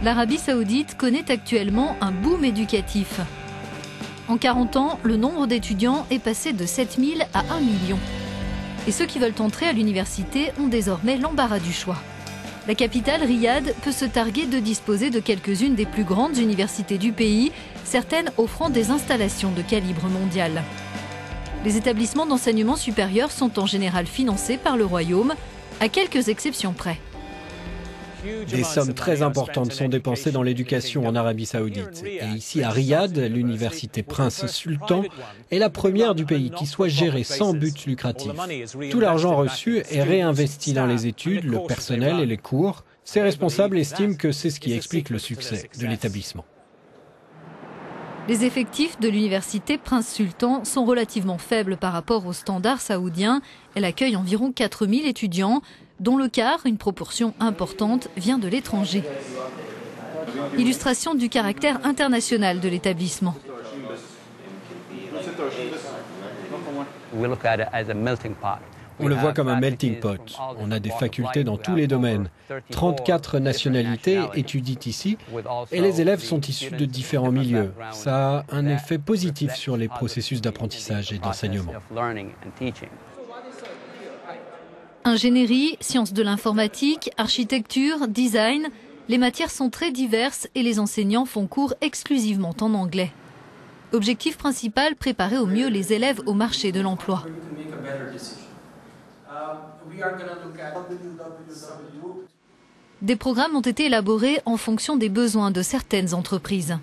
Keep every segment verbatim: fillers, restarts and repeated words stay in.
l'Arabie Saoudite connaît actuellement un boom éducatif. En quarante ans, le nombre d'étudiants est passé de sept mille à un million. Et ceux qui veulent entrer à l'université ont désormais l'embarras du choix. La capitale, Riyad, peut se targuer de disposer de quelques-unes des plus grandes universités du pays, certaines offrant des installations de calibre mondial. Les établissements d'enseignement supérieur sont en général financés par le royaume, à quelques exceptions près. Des sommes très importantes sont dépensées dans l'éducation en Arabie Saoudite. Et ici à Riyad, l'université Prince Sultan est la première du pays qui soit gérée sans but lucratif. Tout l'argent reçu est réinvesti dans les études, le personnel et les cours. Ses responsables estiment que c'est ce qui explique le succès de l'établissement. Les effectifs de l'université Prince Sultan sont relativement faibles par rapport aux standards saoudiens. Elle accueille environ quatre mille étudiants, dont le quart, une proportion importante, vient de l'étranger. Illustration du caractère international de l'établissement. On le voit comme un melting pot. On a des facultés dans tous les domaines. trente-quatre nationalités étudient ici et les élèves sont issus de différents milieux. Ça a un effet positif sur les processus d'apprentissage et d'enseignement. Ingénierie, sciences de l'informatique, architecture, design, les matières sont très diverses et les enseignants font cours exclusivement en anglais. Objectif principal, préparer au mieux les élèves au marché de l'emploi. Des programmes ont été élaborés en fonction des besoins de certaines entreprises.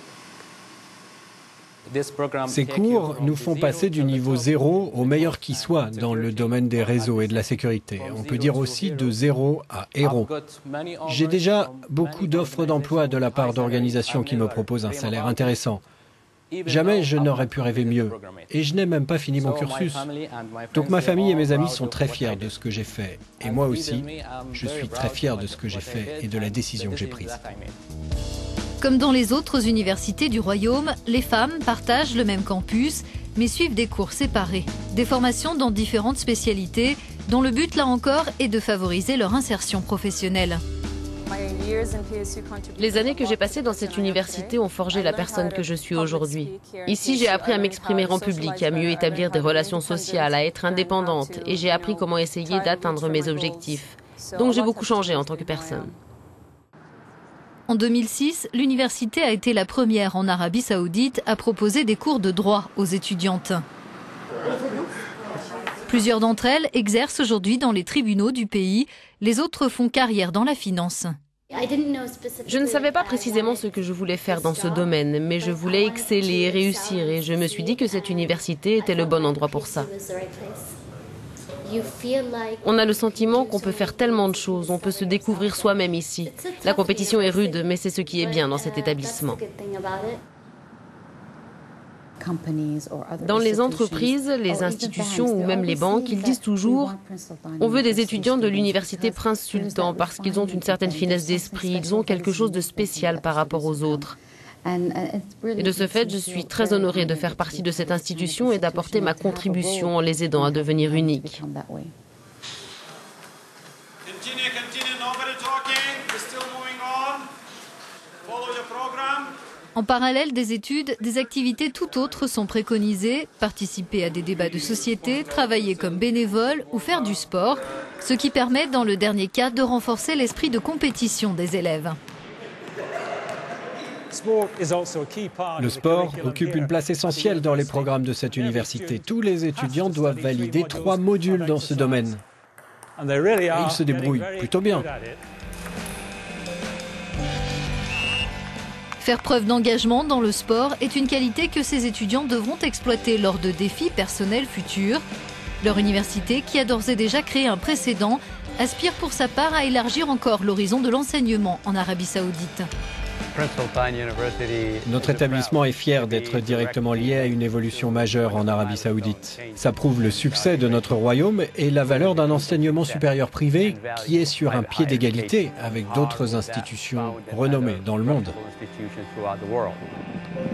Ces cours nous font passer du niveau zéro au meilleur qui soit dans le domaine des réseaux et de la sécurité. On peut dire aussi de zéro à héros. J'ai déjà beaucoup d'offres d'emploi de la part d'organisations qui me proposent un salaire intéressant. Jamais je n'aurais pu rêver mieux. Et je n'ai même pas fini mon cursus. Donc ma famille et mes amis sont très fiers de ce que j'ai fait. Et moi aussi, je suis très fier de ce que j'ai fait et de la décision que j'ai prise. Comme dans les autres universités du royaume, les femmes partagent le même campus, mais suivent des cours séparés. Des formations dans différentes spécialités, dont le but, là encore, est de favoriser leur insertion professionnelle. Les années que j'ai passées dans cette université ont forgé la personne que je suis aujourd'hui. Ici, j'ai appris à m'exprimer en public, à mieux établir des relations sociales, à être indépendante, et j'ai appris comment essayer d'atteindre mes objectifs. Donc j'ai beaucoup changé en tant que personne. En deux mille six, l'université a été la première en Arabie Saoudite à proposer des cours de droit aux étudiantes. Plusieurs d'entre elles exercent aujourd'hui dans les tribunaux du pays, les autres font carrière dans la finance. Je ne savais pas précisément ce que je voulais faire dans ce domaine, mais je voulais exceller et réussir et je me suis dit que cette université était le bon endroit pour ça. On a le sentiment qu'on peut faire tellement de choses, on peut se découvrir soi-même ici. La compétition est rude, mais c'est ce qui est bien dans cet établissement. Dans les entreprises, les institutions ou même les banques, ils disent toujours « On veut des étudiants de l'université Prince Sultan parce qu'ils ont une certaine finesse d'esprit, ils ont quelque chose de spécial par rapport aux autres. » Et de ce fait, je suis très honorée de faire partie de cette institution et d'apporter ma contribution en les aidant à devenir uniques. En parallèle des études, des activités tout autres sont préconisées, participer à des débats de société, travailler comme bénévole ou faire du sport, ce qui permet dans le dernier cas de renforcer l'esprit de compétition des élèves. Le sport occupe une place essentielle dans les programmes de cette université. Tous les étudiants doivent valider trois modules dans ce domaine. Et ils se débrouillent plutôt bien. Faire preuve d'engagement dans le sport est une qualité que ces étudiants devront exploiter lors de défis personnels futurs. Leur université, qui a d'ores et déjà créé un précédent, aspire pour sa part à élargir encore l'horizon de l'enseignement en Arabie Saoudite. Notre établissement est fier d'être directement lié à une évolution majeure en Arabie Saoudite. Ça prouve le succès de notre royaume et la valeur d'un enseignement supérieur privé qui est sur un pied d'égalité avec d'autres institutions renommées dans le monde.